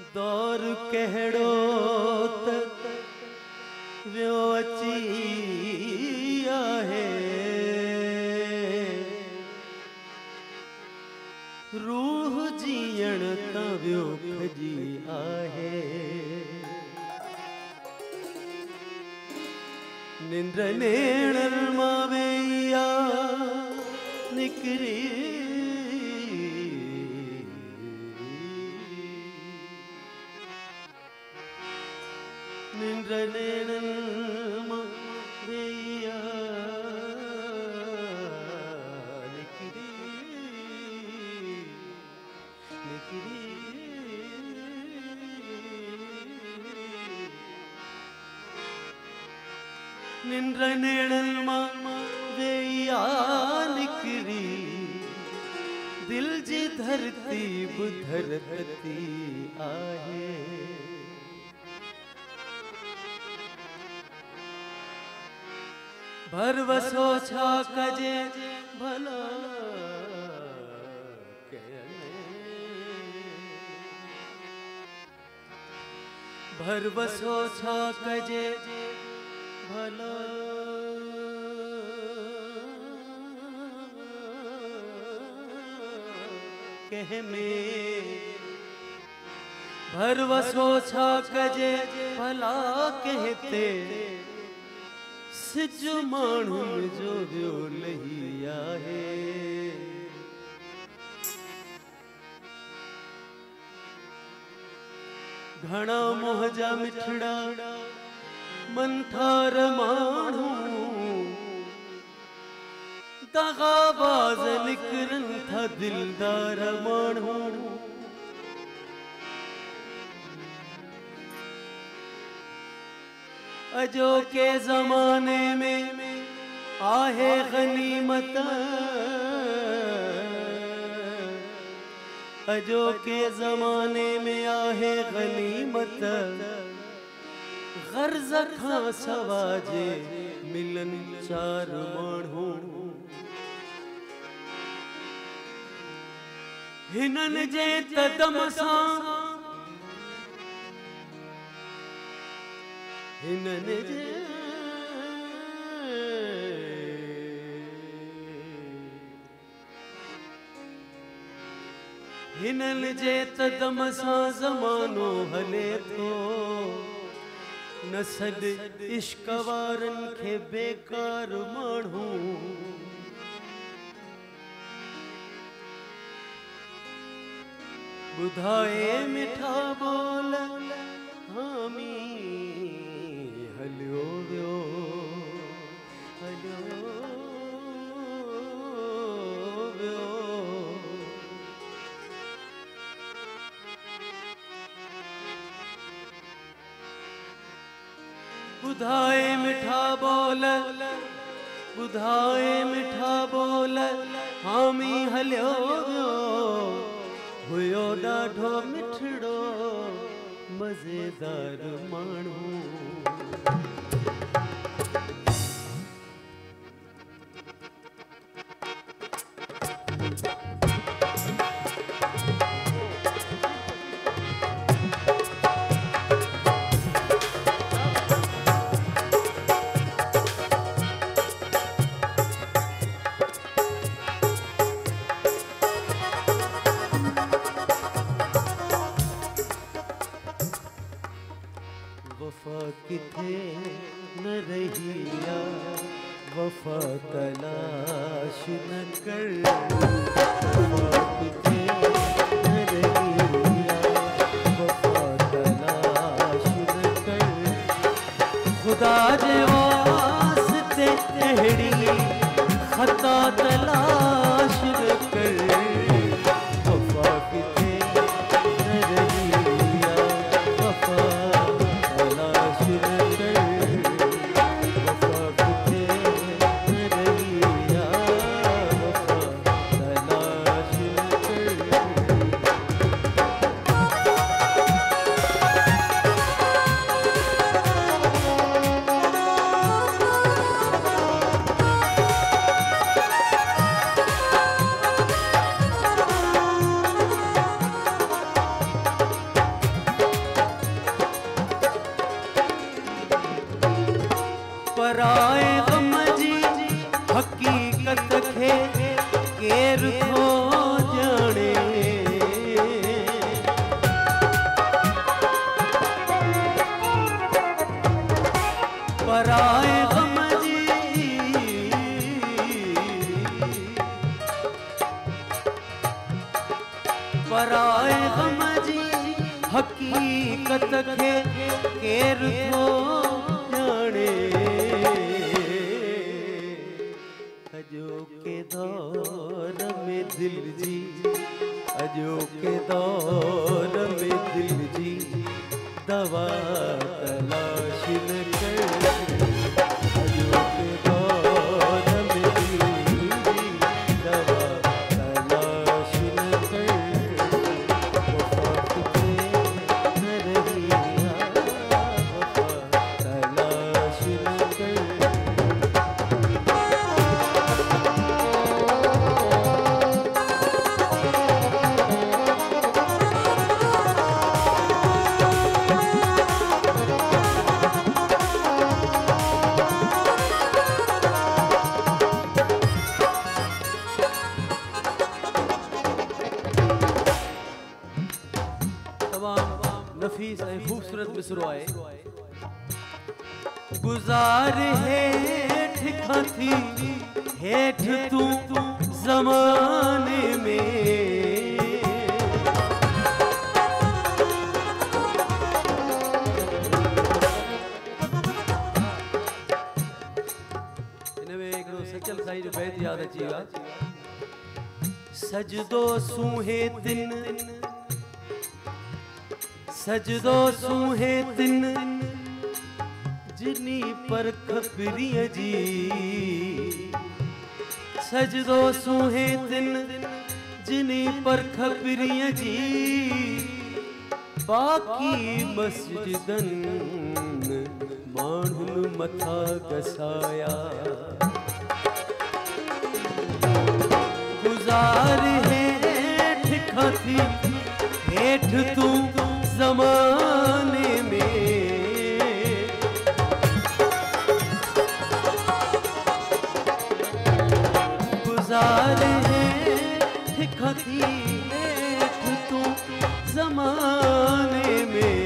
दौर कहड़ो त व्यो अची आहे, रूह जीअण त व्यो खजी आहे। निंड नेणन मां वेया निकरी, निंड नेणन मां वेया निकरी, निकरी निंड नेणन मां वेया निकरी, दिल जी धरती बुधरती आहे। भरवसो छा कजे भला भरवसो छा कजे भला कह में, भरवसो छा कजे भला कहते, सिज माण्हुनि जो व्यो लही आहे। घणा मोह जा मिठड़ा मंथार माण्हू, दगाबाज निकरन था दिलदार माण्हू। अजो के जमाने में आहे गनीमत, अजो के जमाने में आहे गनीमत, गर्ज खां सवाजे मिलन चार माण्हू। हिनन जे तदम सां, हिनन जे हिनन जे तदम सां ज़मानो हले थो, न सद इश्क वारन खे बेकार माण्हू। ॿुधाए मिठा बोल हामी हलियो वियो, हलियो वियो। ॿुधाए मिठा बोल, ॿुधाए मिठा बोल हामी हलियो वियो। हुयो ॾाढो मिठड़ो मज़ेदार माण्हू। वफा किथे न रहिया, वफा तलाश न कर। वफा किथे न रहिया, वफा तलाश न कर। खुदा जे वास्ते अहिड़ी खता तलाश न कर। वफा किथे न रहिया, वफा हकीकत खे केर थो जाने अजो के दौर में दिल जी अजो के दौर में दिल जी दवा तलाश न कर अजो के दौर में दिल जी दवा तलाश न कर वफा तुझे न रही वफा तलाश न कर। नफीस है खूबसूरत मिसरो आए गुजार हेठ खाती हेठ तू जमाने में इनमें एक सचल साईं जो बैत याद अचेगा सजदो सूहे दिन सजदो सूहे तिन जिनी पर खपरिय जी सजदो सूहे तिन जिनी पर खपरिय जी बाकी मस्जिदन माण्हुनि मथा गसाया गुज़ार हेठ खाती हेठ तू ज़माने में गुज़ार हेठ खाती हेठ तू ज़माने में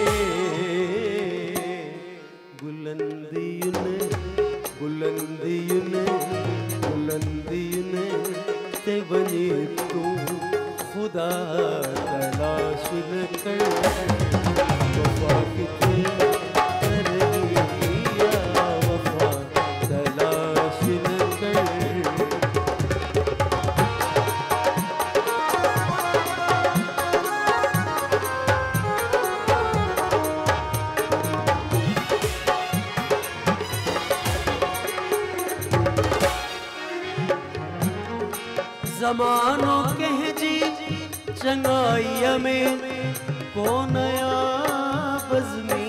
बुलंदियुन बुलंदियुन बुलंदियुन ते वञे तू खुदा तलाश न कर वफा किथे करनिया वफा तलाश न कर। ज़मानो कह जी चंगाई में को नया बज़मी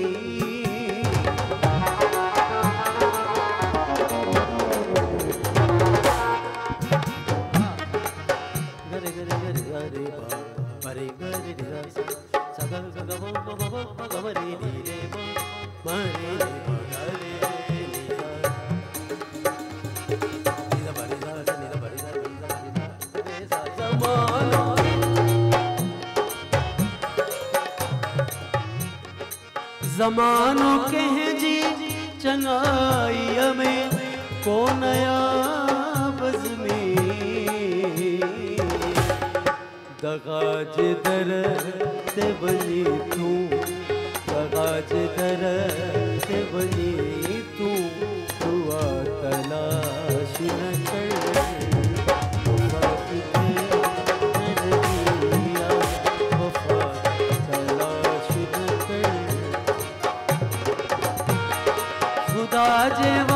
गरे गरे गरे गरे बरे गरे रे सगा सगा गरे रे मरे गरे ज़मानो कह जी चंगाई में को नया बज़मी दगाज दर ते बनी तू दगाज दर ते बनी तू दुआ तलाश न कर खुदा जे